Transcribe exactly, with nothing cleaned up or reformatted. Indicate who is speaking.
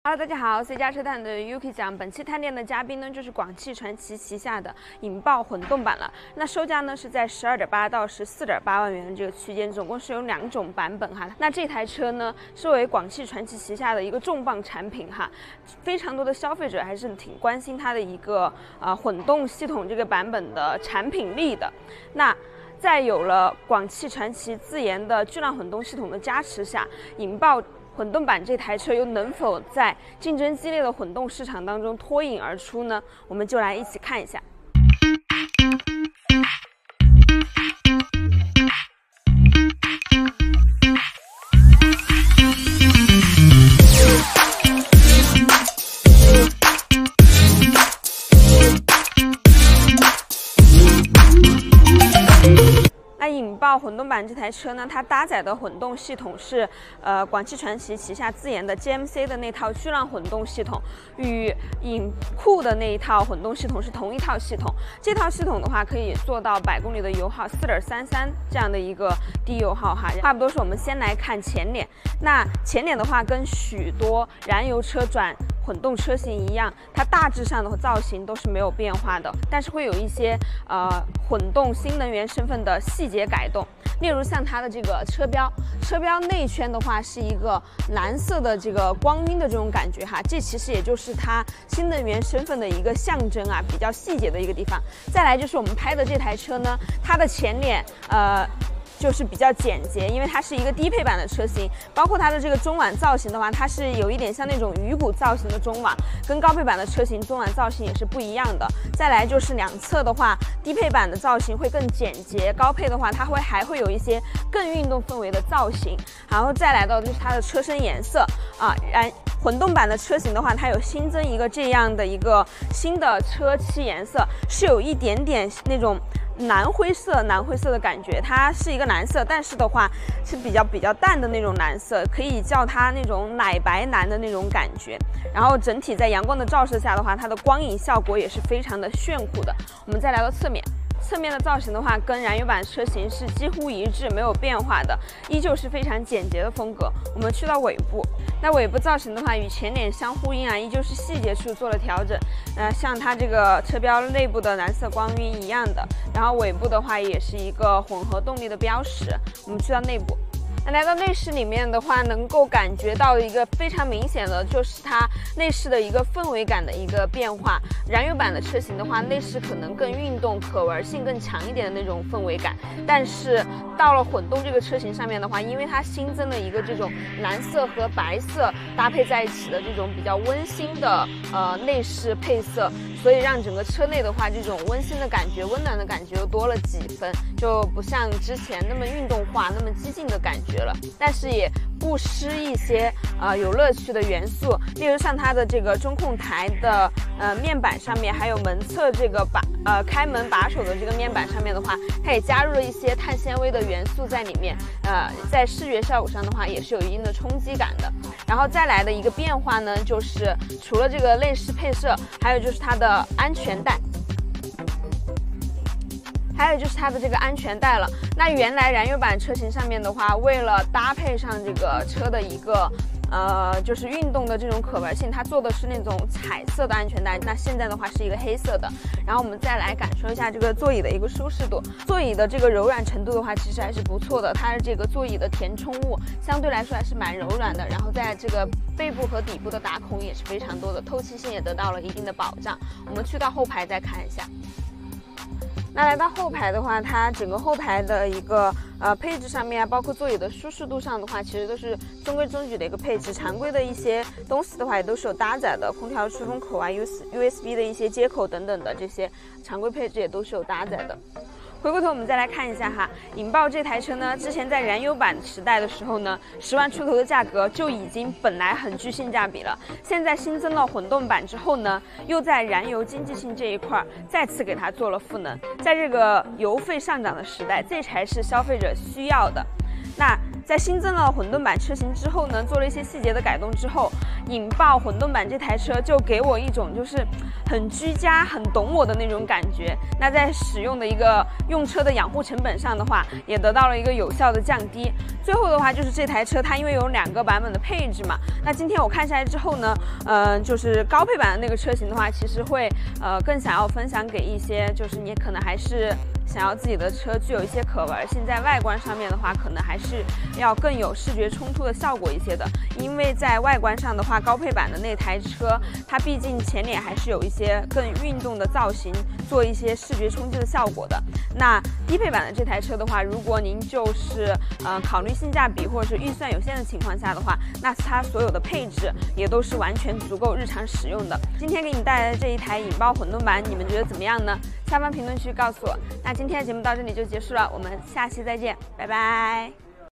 Speaker 1: Hello， 大家好，我是一家车探的 Yuki 讲。本期探店的嘉宾呢，就是广汽传祺旗下的引爆混动版了。那售价呢是在十二点八到十四点八万元的这个区间，总共是有两种版本哈。那这台车呢，是为广汽传祺旗下的一个重磅产品哈，非常多的消费者还是挺关心它的一个呃混动系统这个版本的产品力的。那在有了广汽传祺自研的巨浪混动系统的加持下，引爆混动版这台车又能否在竞争激烈的混动市场当中脱颖而出呢？我们就来一起看一下。那引爆混动版这台车呢，它搭载的混动系统是呃广汽传祺旗下自研的 G M C 的那套巨浪混动系统，与影酷的那一套混动系统是同一套系统。这套系统的话，可以做到百公里的油耗 四点三三 这样的一个低油耗哈。话不多说，我们先来看前脸。那前脸的话，跟许多燃油车转混动车型一样，它大致上的造型都是没有变化的，但是会有一些呃混动新能源身份的细节改动，例如像它的这个车标，车标内圈的话是一个蓝色的这个光晕的这种感觉哈，这其实也就是它新能源身份的一个象征啊，比较细节的一个地方。再来就是我们拍的这台车呢，它的前脸呃。就是比较简洁，因为它是一个低配版的车型，包括它的这个中网造型的话，它是有一点像那种鱼骨造型的中网，跟高配版的车型中网造型也是不一样的。再来就是两侧的话，低配版的造型会更简洁，高配的话它会还会有一些更运动氛围的造型。然后再来到就是它的车身颜色啊，然混动版的车型的话，它有新增一个这样的一个新的车漆颜色，是有一点点那种蓝灰色蓝灰色的感觉，它是一个蓝色，但是的话是比较比较淡的那种蓝色，可以叫它那种奶白蓝的那种感觉。然后整体在阳光的照射下的话，它的光影效果也是非常的炫酷的。我们再来到侧面。侧面的造型的话，跟燃油版车型是几乎一致，没有变化的，依旧是非常简洁的风格。我们去到尾部，那尾部造型的话，与前脸相呼应啊，依旧是细节处做了调整。呃，像它这个车标内部的蓝色光晕一样的，然后尾部的话也是一个混合动力的标识。我们去到内部。那来到内饰里面的话，能够感觉到一个非常明显的，就是它内饰的一个氛围感的一个变化。燃油版的车型的话，内饰可能更运动、可玩性更强一点的那种氛围感，但是到了混动这个车型上面的话，因为它新增了一个这种蓝色和白色搭配在一起的这种比较温馨的呃内饰配色，所以让整个车内的话，这种温馨的感觉、温暖的感觉又多了几分，就不像之前那么运动化、那么激进的感觉了，但是也不失一些呃有乐趣的元素，例如像它的这个中控台的呃面板上面，还有门侧这个把呃开门把手的这个面板上面的话，它也加入了一些碳纤维的元素在里面，呃，在视觉效果上的话也是有一定的冲击感的。然后再来的一个变化呢，就是除了这个内饰配色，还有就是它的安全带。还有就是它的这个安全带了。那原来燃油版车型上面的话，为了搭配上这个车的一个呃，就是运动的这种可玩性，它做的是那种彩色的安全带。那现在的话是一个黑色的。然后我们再来感受一下这个座椅的一个舒适度，座椅的这个柔软程度的话，其实还是不错的。它的这个座椅的填充物相对来说还是蛮柔软的。然后在这个背部和底部的打孔也是非常多的，透气性也得到了一定的保障。我们去到后排再看一下。那来到后排的话，它整个后排的一个呃配置上面啊，包括座椅的舒适度上的话，其实都是中规中矩的一个配置。常规的一些东西的话，也都是有搭载的，空调出风口啊、U S B 的一些接口等等的这些常规配置也都是有搭载的。回过头我们再来看一下哈，引爆这台车呢，之前在燃油版时代的时候呢，十万出头的价格就已经本来很具性价比了。现在新增了混动版之后呢，又在燃油经济性这一块再次给它做了赋能。在这个油费上涨的时代，这才是消费者需要的。那在新增了混动版车型之后呢，做了一些细节的改动之后，引爆混动版这台车就给我一种就是很居家、很懂我的那种感觉。那在使用的一个用车的养护成本上的话，也得到了一个有效的降低。最后的话就是这台车它因为有两个版本的配置嘛，那今天我看下来之后呢，呃，就是高配版的那个车型的话，其实会呃更想要分享给一些就是你可能还是想要自己的车具有一些可玩性，在外观上面的话，可能还是要更有视觉冲突的效果一些的。因为在外观上的话，高配版的那台车，它毕竟前脸还是有一些更运动的造型，做一些视觉冲击的效果的。那低配版的这台车的话，如果您就是呃考虑性价比或者是预算有限的情况下的话，那它所有的配置也都是完全足够日常使用的。今天给你带来的这一台引爆混动版，你们觉得怎么样呢？下方评论区告诉我。那今天的节目到这里就结束了，我们下期再见，拜拜。